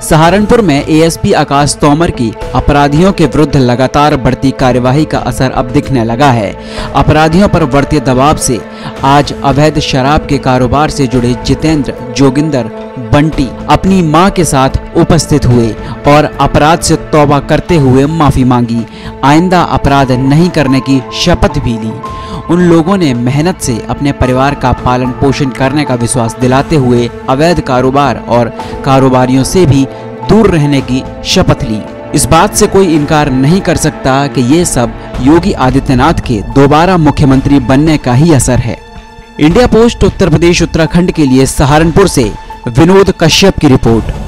सहारनपुर में एएसपी आकाश तोमर की अपराधियों के विरुद्ध लगातार बढ़ती कार्यवाही का असर अब दिखने लगा है। अपराधियों पर बढ़ते दबाव से आज अवैध शराब के कारोबार से जुड़े जितेंद्र, जोगिंदर, बंटी अपनी मां के साथ उपस्थित हुए और अपराध से तौबा करते हुए माफी मांगी। आइंदा अपराध नहीं करने की शपथ भी ली। उन लोगों ने मेहनत से अपने परिवार का पालन पोषण करने का विश्वास दिलाते हुए अवैध कारोबार और कारोबारियों से भी दूर रहने की शपथ ली। इस बात से कोई इनकार नहीं कर सकता कि ये सब योगी आदित्यनाथ के दोबारा मुख्यमंत्री बनने का ही असर है। इंडिया पोस्ट उत्तर प्रदेश उत्तराखंड के लिए सहारनपुर से विनोद कश्यप की रिपोर्ट।